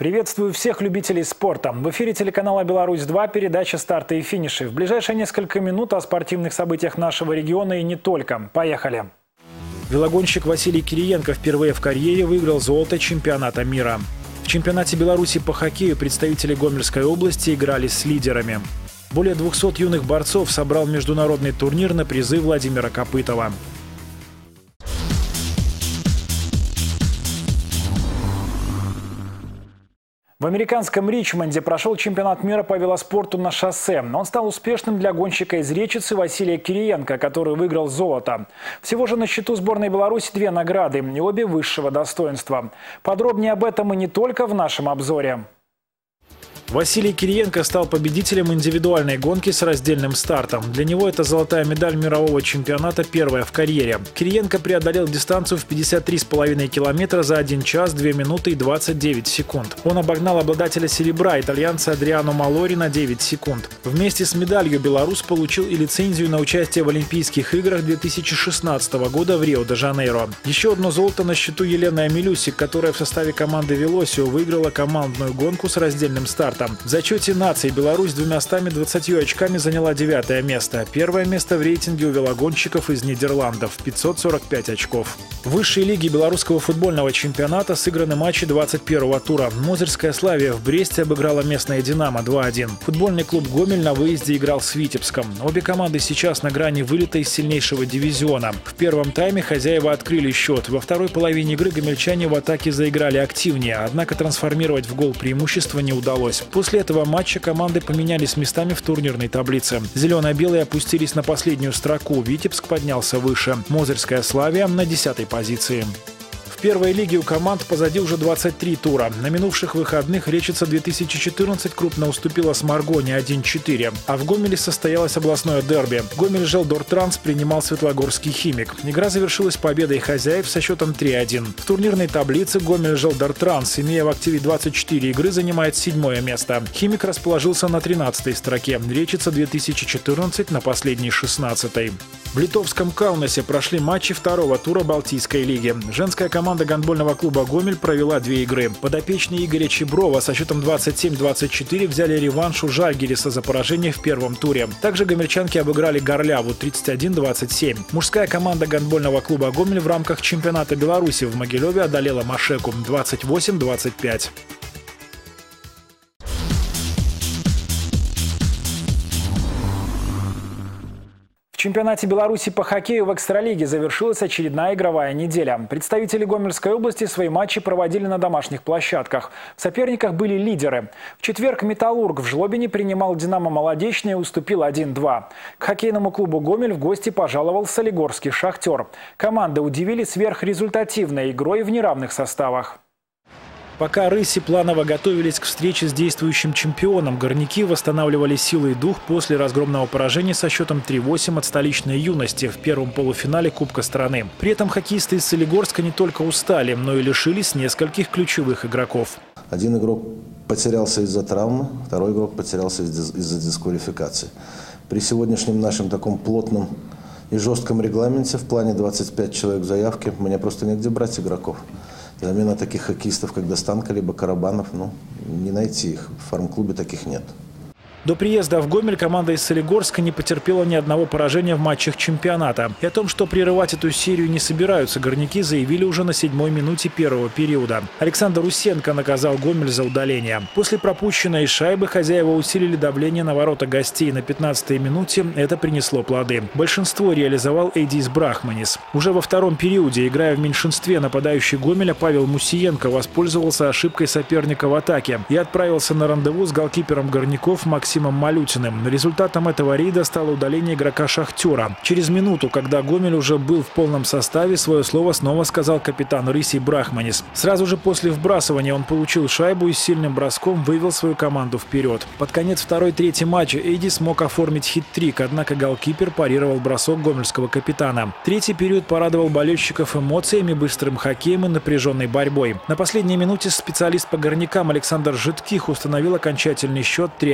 Приветствую всех любителей спорта. В эфире телеканала «Беларусь-2» передача «Старты и финиши». В ближайшие несколько минут о спортивных событиях нашего региона и не только. Поехали! Велогонщик Василий Кириенко впервые в карьере выиграл золото чемпионата мира. В чемпионате Беларуси по хоккею представители Гомельской области играли с лидерами. Более 200 юных борцов собрал международный турнир на призы Владимира Копытова. В американском Ричмонде прошел чемпионат мира по велоспорту на шоссе. Он стал успешным для гонщика из Речицы Василия Кириенко, который выиграл золото. Всего же на счету сборной Беларуси 2 награды, и обе высшего достоинства. Подробнее об этом и не только в нашем обзоре. Василий Кириенко стал победителем индивидуальной гонки с раздельным стартом. Для него это золотая медаль мирового чемпионата, первая в карьере. Кириенко преодолел дистанцию в 53,5 километра за 1 час 2 минуты и 29 секунд. Он обогнал обладателя серебра, итальянца Адриано Малори, на 9 секунд. Вместе с медалью белорус получил и лицензию на участие в Олимпийских играх 2016 года в Рио-де-Жанейро. Еще одно золото на счету Елены Амелюсик, которая в составе команды «Велосио» выиграла командную гонку с раздельным стартом. В зачете наций Беларусь 220 очками заняла 9-е место. Первое место в рейтинге у велогонщиков из Нидерландов – 545 очков. В высшей лиге белорусского футбольного чемпионата сыграны матчи 21-го тура. Мозырская «Славия» в Бресте обыграла местное «Динамо» 2-1. Футбольный клуб «Гомель» на выезде играл с Витебском. Обе команды сейчас на грани вылета из сильнейшего дивизиона. В первом тайме хозяева открыли счет. Во второй половине игры гомельчане в атаке заиграли активнее, однако трансформировать в гол преимущество не удалось. После этого матча команды поменялись местами в турнирной таблице. Зелено-белые опустились на последнюю строку. Витебск поднялся выше. Мозырская «Славия» на 10-й позиции. В первой лиге у команд позади уже 23 тура. На минувших выходных Речица 2014 крупно уступила Сморгоне 1-4. А в Гомеле состоялось областное дерби. Гомель-Желдортранс принимал Светлогорский «Химик». Игра завершилась победой хозяев со счетом 3-1. В турнирной таблице Гомель-Желдортранс, имея в активе 24 игры, занимает 7-е место. «Химик» расположился на 13-й строке. Речица 2014 на последней 16-й. В литовском Каунасе прошли матчи второго тура Балтийской лиги. Женская команда гандбольного клуба «Гомель» провела 2 игры. Подопечные Игоря Чеброва со счетом 27-24 взяли реванш у Жальгириса за поражение в первом туре. Также гомельчанки обыграли Горляву 31-27. Мужская команда гандбольного клуба «Гомель» в рамках чемпионата Беларуси в Могилеве одолела Машеку 28-25. В чемпионате Беларуси по хоккею в экстралиге завершилась очередная игровая неделя. Представители Гомельской области свои матчи проводили на домашних площадках. В соперниках были лидеры. В четверг «Металлург» в Жлобине принимал «Динамо Молодечный» и уступил 1-2. К хоккейному клубу «Гомель» в гости пожаловал солигорский «Шахтер». Команды удивили сверхрезультативной игрой в неравных составах. Пока «Рыси» планово готовились к встрече с действующим чемпионом, горняки восстанавливали силы и дух после разгромного поражения со счетом 3-8 от столичной «Юности» в первом полуфинале Кубка страны. При этом хоккеисты из Солигорска не только устали, но и лишились нескольких ключевых игроков. Один игрок потерялся из-за травмы, второй игрок потерялся из-за дисквалификации. При сегодняшнем нашем таком плотном и жестком регламенте в плане 25 человек в заявке мне просто негде брать игроков. Замена таких хоккеистов, как Достанко либо Карабанов, не найти их. В фарм-клубе таких нет. До приезда в Гомель команда из Солигорска не потерпела ни одного поражения в матчах чемпионата. И о том, что прерывать эту серию не собираются, горняки заявили уже на 7-й минуте первого периода. Александр Усенко наказал Гомель за удаление. После пропущенной шайбы хозяева усилили давление на ворота гостей. На 15-й минуте это принесло плоды. Большинство реализовал Эдис Брахманис. Уже во втором периоде, играя в меньшинстве, нападающий Гомеля Павел Мусиенко воспользовался ошибкой соперника в атаке и отправился на рандеву с голкипером горняков Максимом Малютиным. Результатом этого рейда стало удаление игрока «Шахтера». Через минуту, когда Гомель уже был в полном составе, свое слово снова сказал капитан «Рыси» Брахманис. Сразу же после вбрасывания он получил шайбу и с сильным броском вывел свою команду вперед. Под конец второй-третьей матча Эдди смог оформить хит-трик, однако голкипер парировал бросок гомельского капитана. Третий период порадовал болельщиков эмоциями, быстрым хоккеем и напряженной борьбой. На последней минуте специалист по горнякам Александр Житких установил окончательный счет 3-1 в пользу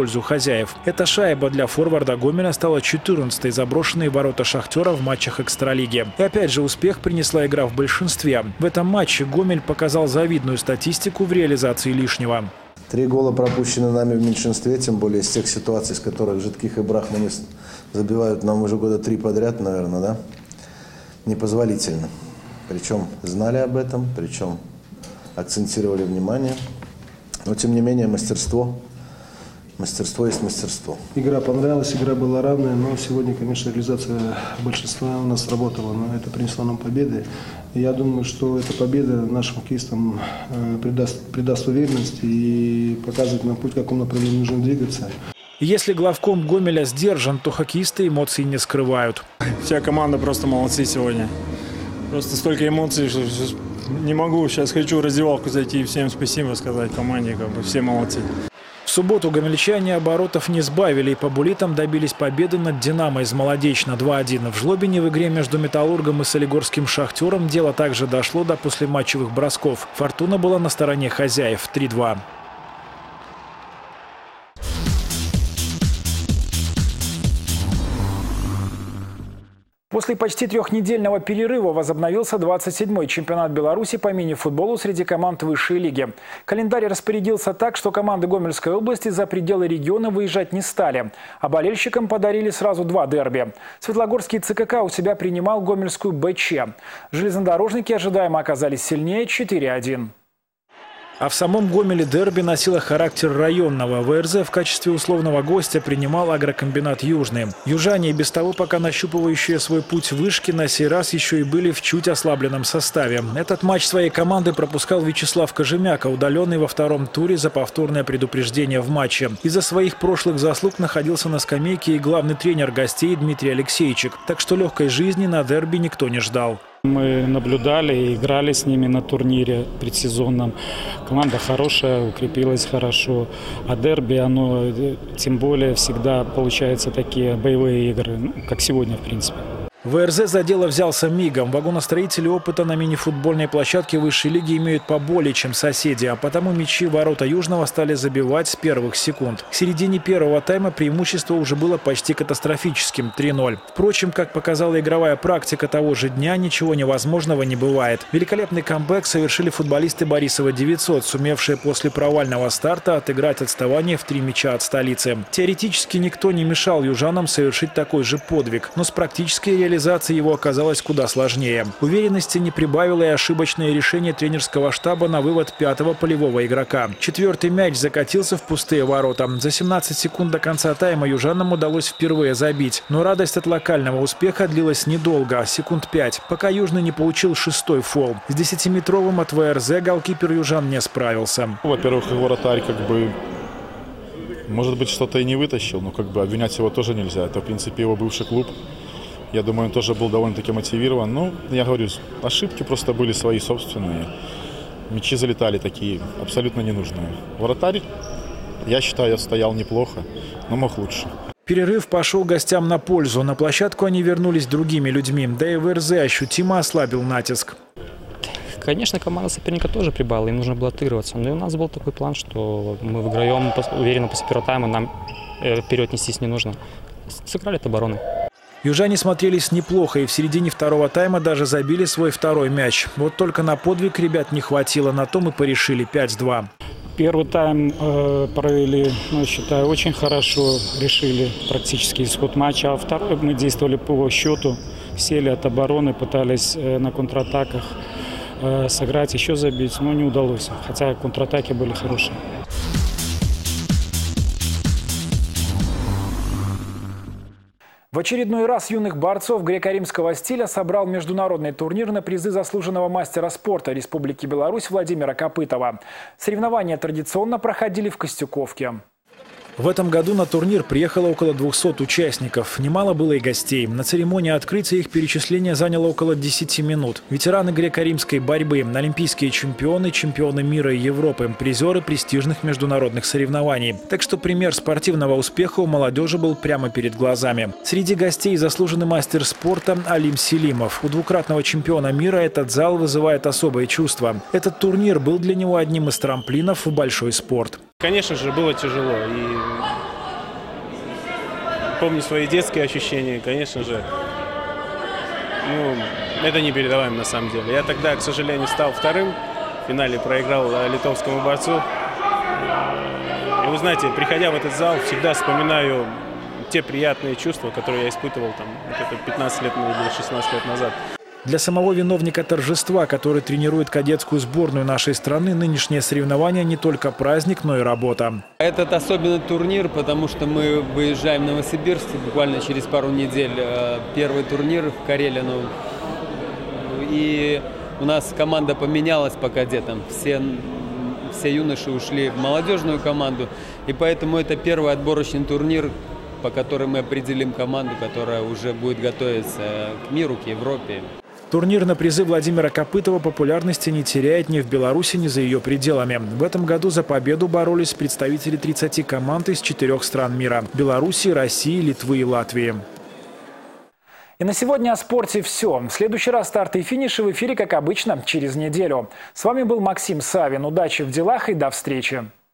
пользу хозяев. Эта шайба для форварда Гомеля стала 14-й заброшенной в ворота «Шахтера» в матчах Экстралиги. И опять же успех принесла игра в большинстве. В этом матче Гомель показал завидную статистику в реализации лишнего. 3 гола пропущены нами в меньшинстве, тем более из тех ситуаций, с которых Жидких и Брахманы забивают нам уже года 3 подряд, наверное, да? Непозволительно. Причем знали об этом, причем акцентировали внимание. Но, тем не менее, мастерство есть мастерство. Игра понравилась, игра была равная, но сегодня, конечно, реализация большинства у нас сработала, но это принесло нам победы. Я думаю, что эта победа нашим хоккеистам придаст уверенность и показывает нам путь, в каком направлении нужно двигаться. Если главком Гомеля сдержан, то хоккеисты эмоций не скрывают. Вся команда просто молодцы сегодня. Просто столько эмоций, что не могу. Сейчас хочу в раздевалку зайти и всем спасибо сказать команде. Все молодцы. В субботу гомельчане оборотов не сбавили и по буллитам добились победы над «Динамо» из Молодечно 2-1. В Жлобине в игре между «Металлургом» и солигорским «Шахтером» дело также дошло до послематчевых бросков. «Фортуна» была на стороне хозяев 3-2. После почти 3-недельного перерыва возобновился 27-й чемпионат Беларуси по мини-футболу среди команд высшей лиги. Календарь распорядился так, что команды Гомельской области за пределы региона выезжать не стали. А болельщикам подарили сразу 2 дерби. Светлогорский ЦКК у себя принимал гомельскую БЧ. Железнодорожники ожидаемо оказались сильнее 4-1. А в самом Гомеле дерби носило характер районного. ВРЗ в качестве условного гостя принимал агрокомбинат «Южный». Южане, и без того пока нащупывающие свой путь вышки, на сей раз еще и были в чуть ослабленном составе. Этот матч своей команды пропускал Вячеслав Кожемяка, удаленный во 2-м туре за повторное предупреждение в матче. Из-за своих прошлых заслуг находился на скамейке и главный тренер гостей Дмитрий Алексеевичик. Так что легкой жизни на дерби никто не ждал. Мы наблюдали и играли с ними на турнире предсезонном. Команда хорошая, укрепилась хорошо. А дерби, оно тем более всегда получаются такие боевые игры, как сегодня, в принципе. ВРЗ за дело взялся мигом. Вагоностроители опыта на мини-футбольной площадке высшей лиги имеют поболее, чем соседи, а потому мячи ворота Южного стали забивать с первых секунд. К середине первого тайма преимущество уже было почти катастрофическим – 3-0. Впрочем, как показала игровая практика того же дня, ничего невозможного не бывает. Великолепный камбэк совершили футболисты Борисова 900, сумевшие после провального старта отыграть отставание в 3 мяча от столицы. Теоретически никто не мешал южанам совершить такой же подвиг, но с практической реализацией его оказалось куда сложнее. Уверенности не прибавило и ошибочное решение тренерского штаба на вывод 5-го полевого игрока. 4-й мяч закатился в пустые ворота. За 17 секунд до конца тайма южанам удалось впервые забить. Но радость от локального успеха длилась недолго, секунд 5, пока Южный не получил 6-й фол. С 10-метровым от ВРЗ голкипер южан не справился. Во-первых, вратарь может быть, что-то и не вытащил, но обвинять его тоже нельзя. Это, в принципе, его бывший клуб. Я думаю, он тоже был довольно-таки мотивирован. Ну, я говорю, ошибки просто были свои собственные. Мячи залетали такие, абсолютно ненужные. Вратарь, я считаю, стоял неплохо, но мог лучше. Перерыв пошел гостям на пользу. На площадку они вернулись другими людьми. Да и ВРЗ ощутимо ослабил натиск. Конечно, команда соперника тоже прибавила, им нужно было отыгрываться. Но и у нас был такой план, что мы выиграем уверенно после первого тайма, нам вперед нестись не нужно. Сыграли от обороны. Южане смотрелись неплохо и в середине 2-го тайма даже забили свой 2-й мяч. Вот только на подвиг ребят не хватило, на то мы порешили 5-2. Первый тайм провели, считаю, очень хорошо, решили практически исход матча. А второй мы действовали по счету, сели от обороны, пытались на контратаках сыграть, еще забить, но не удалось. Хотя контратаки были хорошие. В очередной раз юных борцов греко-римского стиля собрал международный турнир на призы заслуженного мастера спорта Республики Беларусь Владимира Копытова. Соревнования традиционно проходили в Костюковке. В этом году на турнир приехало около 200 участников. Немало было и гостей. На церемонии открытия их перечисление заняло около 10 минут. Ветераны греко-римской борьбы, олимпийские чемпионы, чемпионы мира и Европы, призеры престижных международных соревнований. Так что пример спортивного успеха у молодежи был прямо перед глазами. Среди гостей заслуженный мастер спорта Алим Селимов. У двукратного чемпиона мира этот зал вызывает особые чувства. Этот турнир был для него одним из трамплинов в большой спорт. Конечно же, было тяжело. И помню свои детские ощущения, конечно же, это непередаваемо на самом деле. Я тогда, к сожалению, стал вторым, в финале проиграл литовскому борцу. И вы знаете, приходя в этот зал, всегда вспоминаю те приятные чувства, которые я испытывал там, 15 лет или 16 лет назад. Для самого виновника торжества, который тренирует кадетскую сборную нашей страны, нынешнее соревнование не только праздник, но и работа. Этот особенный турнир, потому что мы выезжаем в Новосибирск буквально через пару недель. Первый турнир в Карелину. И у нас команда поменялась по кадетам. Все юноши ушли в молодежную команду. И поэтому это первый отборочный турнир, по которому мы определим команду, которая уже будет готовиться к миру, к Европе. Турнир на призы Владимира Копытова популярности не теряет ни в Беларуси, ни за ее пределами. В этом году за победу боролись представители 30 команд из 4 стран мира – Беларуси, России, Литвы и Латвии. И на сегодня о спорте все. В следующий раз старт и финиш в эфире, как обычно, через неделю. С вами был Максим Савин. Удачи в делах и до встречи.